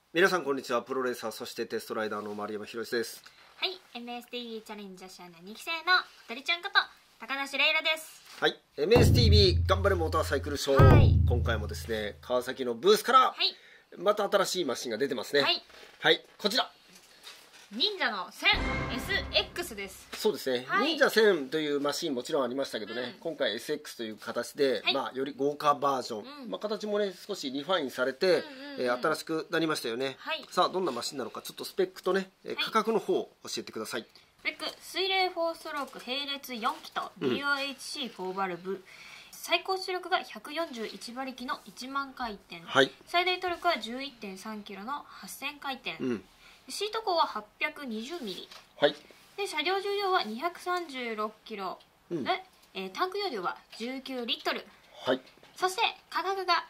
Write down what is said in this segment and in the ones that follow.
皆さんこんにちは。プロレーサーそしてテストライダーの丸山宏です。 はい、MSTV チャレンジャー社の2期生のとりちゃんこと高梨レイラです。 はい、 MSTV 頑張れモーターサイクルショー、 はい、 今回もですね川崎のブースからまた新しいマシンが出てますね。はい、はい、こちら忍者の 1000SX です。 そうですね、 はい、 忍者1000というマシンもちろんありましたけどね、今回 SX という形で、より豪華バージョン、形もね少しリファインされて、新しくなりましたよね。さあどんなマシンなのか、ちょっとスペックとね、価格の方を教えてください。 スペック、水冷4ストローク並列4気と DOHC4 バルブ、最高出力が141馬力の1万回転、最大トルクは 11.3 キロの8000回転、シート高は820ミリ、で車両重量は236キロ、タンク容量は19リットル、そして価格が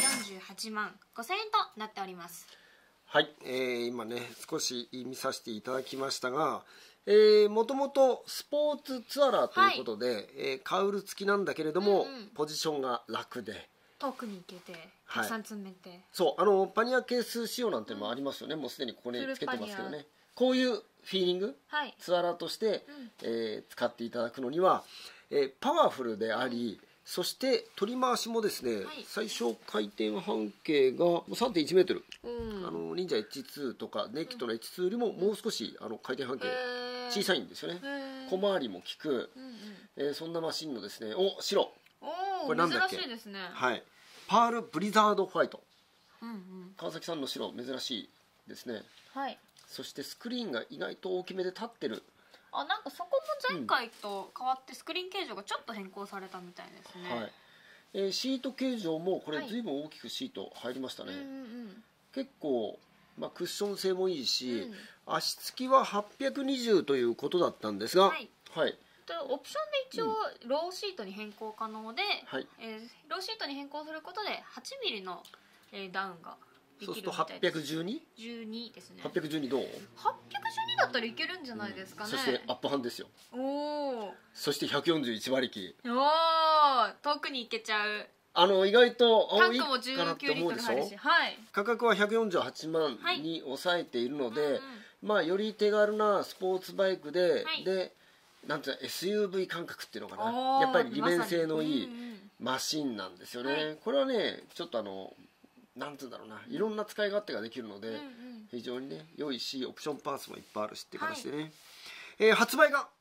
148万5000円となっております。 はい、今ね少し見させていただきましたが、もともとスポーツツアラーということで、カウル付きなんだけれども、ポジションが楽で遠くに行けてたくさん積めて、 そうパニアケース仕様なんてのもありますよね。もうすでにここにつけてますけどね、こういうフィーリング、ツアラーとして、使っていただくのには、パワフルであり、そして取り回しもですね、最小回転半径が 3.1 メートル、忍者 H2 とかネイキッドの H2 よりももう少し回転半径小さいんですよね。小回りも効く、そんなマシンのですね、白、これなんだっけ、 珍しいですね。 はい、パールブリザードホワイト、川崎さんの白珍しいですね。そしてスクリーンが意外と大きめで立ってる。 なんかそこも前回と変わってスクリーン形状がちょっと変更されたみたいですね。 シート形状もこれ随分大きくシート入りましたね。結構、クッション性もいいし、足つきは820ということだったんですが、 オプションで一応ローシートに変更可能で、ローシートに変更することで 8mm のダウンができるみたいです。そうすると 812？12 ですね。 812どう？ 812だったらいけるんじゃないですかね。 そしてアップハンですよ。そして141馬力。 遠くに行けちゃう。 意外とタンクも19リットル入るし、 価格は148万に抑えているので、より手軽なスポーツバイクで、なんていうの SUV 感覚っていうのかな、やっぱり利便性のいいマシンなんですよね。これはねちょっとなんていうんだろうな、いろんな使い勝手ができるので、非常にね良いし、オプションパーツもいっぱいあるしっていう形でね、発売が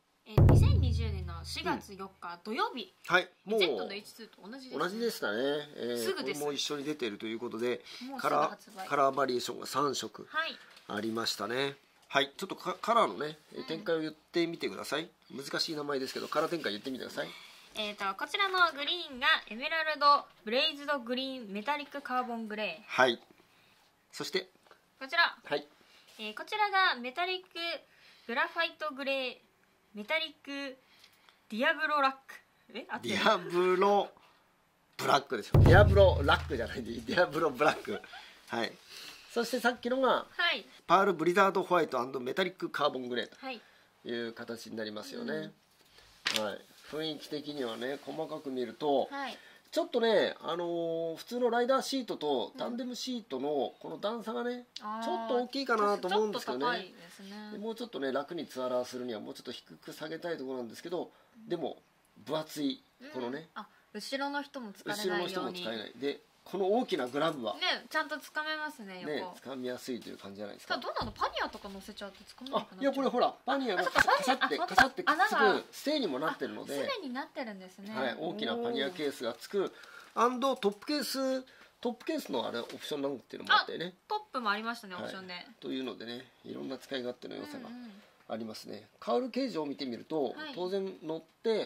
2020年の4月4日土曜日、 もう Z の H2 と同じですね。 同じでしたね。 すぐです。 これも一緒に出ているということで、カラーバリエーションが3色ありましたね。ちょっとカラーのね展開を言ってみてください。難しい名前ですけどカラー展開言ってみてください。 こちらのグリーンがエメラルドブレイズドグリーンメタリックカーボングレー、 そしてこちら、こちらがメタリックグラファイトグレーメタリックディアブロラック、 ディアブロブラックでしょ。ディアブロラックじゃないで、ディアブロブラック。そしてさっきのが、パールブリザードホワイト&メタリックカーボングレーという形になりますよね。雰囲気的にはね、細かく見ると、ちょっとね、普通のライダーシートとタンデムシートのこの段差がね、ちょっと大きいかなと思うんですけどね。もうちょっとね楽にツアラーするにはもうちょっと低く下げたいところなんですけど、でも分厚いこのね、 後ろの人も疲れないように、 後ろの人も使えないで、この大きなグラブはちゃんと掴めますね。 掴みやすいという感じじゃないですか。 どうなの、パニアとか乗せちゃうと掴めなくなっちゃう。 いやこれほらパニアがカサってくっつくステーにもなってるので、 すでになってるんですね。 大きなパニアケースがつく、トップケースのあれオプションなんていうのもあってね、 トップもありましたね、オプションで。 というのでね、いろんな使い勝手の良さがありますね。カウル形状を見てみると、当然乗って、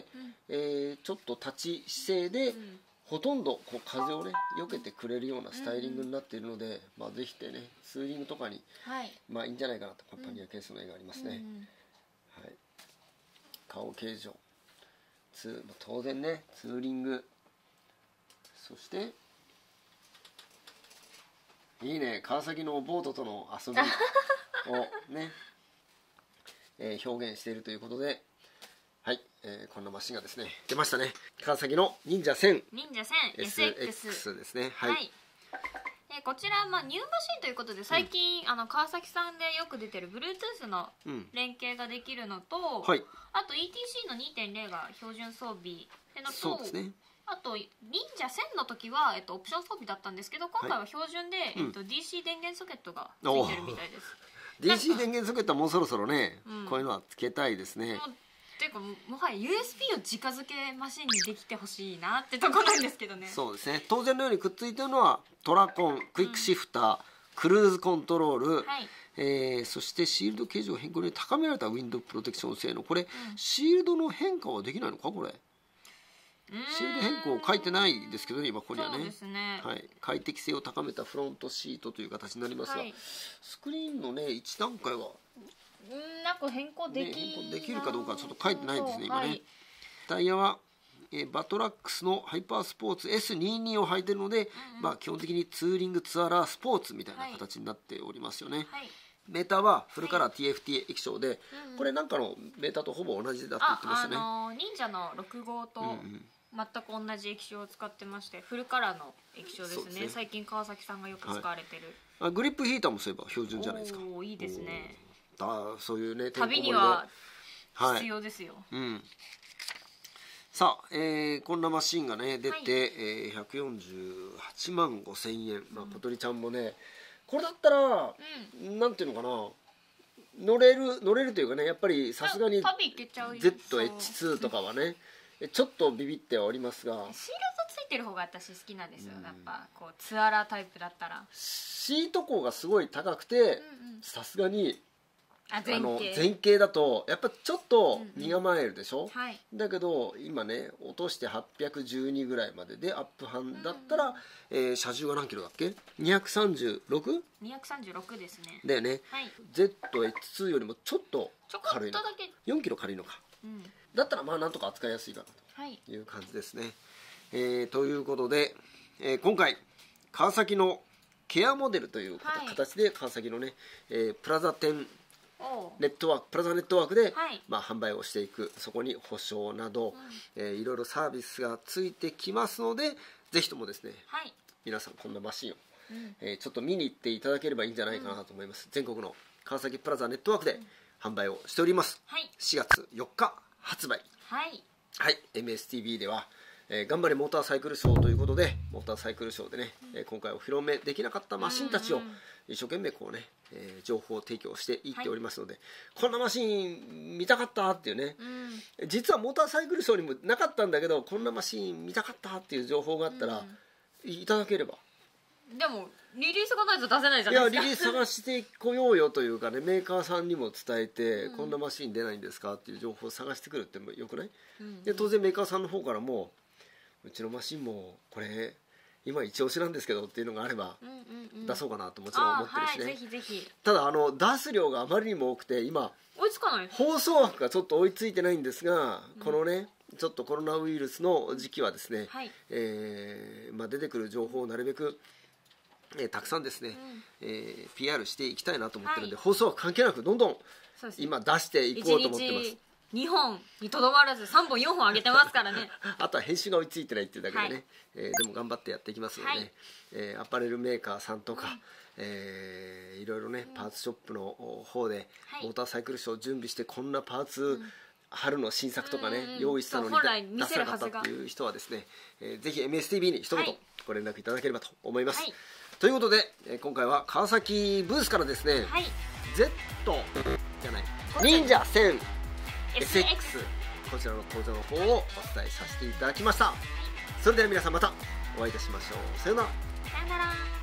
ちょっと立ち姿勢で、ほとんどこう風をね避けてくれるようなスタイリングになっているので、ぜひねツーリングとかに、いいんじゃないかなと。パニアケースの絵がありますね。顔形状、当然ねツーリング、そしていいね、川崎のボートとの遊びをね、表現しているということで、こんなマシンがですね出ましたね。川崎の忍者1000 SX ですね。 こちら、ニューマシンということで最近、川崎さんでよく出てる Bluetooth の連携ができるのと、 はい、 あと ETC の 2.0 が標準装備でのと、 そうですね、 あと忍者1000の時は、オプション装備だったんですけど、今回は標準で、DC 電源ソケットがついてるみたいです。 DC 電源ソケットはもうそろそろね、こういうのはつけたいですね。 ていうかもはや USB を直付けマシンにできてほしいなってとこなんですけどね。 そうですね、当然のようにくっついてるのはトラコン、クイックシフター、クルーズコントロール、はい、そしてシールド形状変更に高められたウィンドウプロテクション性能。これ、シールドの変化はできないのか、これ。シールド変更書いてないですけどね、今ここにはね。そうですね、はい、快適性を高めたフロントシートという形になりますが、はい、スクリーンのね1段階はなんか変更できるかどうかちょっと書いてないですね今ね、はい、タイヤはバトラックスのハイパースポーツ S22 を履いてるので、基本的にツーリングツアラースポーツみたいな形になっておりますよね、はい、メーターはフルカラー TFT 液晶で、これなんかのメーターとほぼ同じだって言ってましたね。 忍者の6号と全く同じ液晶を使ってまして、フルカラーの液晶ですね。最近川崎さんがよく使われてる、 はい、グリップヒーターもそういえば標準じゃないですか。 おー、いいですね。 そういうね、 旅には必要ですよ、 はい、さあ、こんなマシンがね出て、148万5,000円、小鳥ちゃんもねこれだったら、なんていうのかな、乗れるというかね、やっぱりさすがに ZH2 とかはねちょっとビビってはおりますが、 シールドついてる方が私好きなんですよ、やっぱこうツアラタイプだったら。 シート高がすごい高くて、さすがに前傾だとやっぱちょっと身構えるでしょ、はい、だけど今ね落として812ぐらいまででアップハンだったら、車重が何キロだっけ、236？ 236ですね。 だよね、はい、ZH2 よりもちょっと軽いのか、4キロ軽いのか、だったらなんとか扱いやすいかなという感じですね、ということで、今回川崎のケアモデルという形で川崎のね、プラザ10ネットワーク、プラザネットワークで、販売をしていく、そこに保証など、いろいろサービスがついてきますので、ぜひともですね、皆さんこんなマシンを、ちょっと見に行っていただければいいんじゃないかなと思います。全国の川崎プラザネットワークで販売をしております、4月4日発売、MSTV では頑張れモーターサイクルショーということで、モーターサイクルショーでね、今回お披露目できなかったマシンたちを一生懸命こうね、情報提供していっておりますので、こんなマシン見たかったっていうね、実はモーターサイクルショーにもなかったんだけどこんなマシン見たかったっていう情報があったら、いただければ。 でもリリースがないと出せないじゃないですか。 いや、リリース探してこようよというかね、メーカーさんにも伝えて、こんなマシン出ないんですかっていう情報を探してくるってもよくない？で当然メーカーさんの方からも、うちのマシンもこれ今一押しなんですけどっていうのがあれば出そうかなともちろん思ってるしね、 ぜひぜひ。 ただ出す量があまりにも多くて今追いつかない、 放送枠がちょっと追いついてないんですが、このねちょっとコロナウイルスの時期はですね、出てくる情報をなるべくたくさんですね、PR していきたいなと思ってるんで、放送は関係なくどんどん今出していこうと思ってます。 2本にとどまらず3本4本上げてますからねあとは編集が追いついてないっていうだけでね、でも頑張ってやっていきますので、アパレルメーカーさんとか、いろいろねパーツショップの方でモーターサイクルショー準備して、こんなパーツ、春の新作とかね、用意したのに出せなかったっていう人はですね、ぜひ MSTV に一言ご連絡いただければと思います、ということで、今回は川崎ブースからですね、Z じゃない忍者1000 SX こちらの登場の方をお伝えさせていただきました。それでは皆さんまたお会いいたしましょう。さようなら。 さようなら。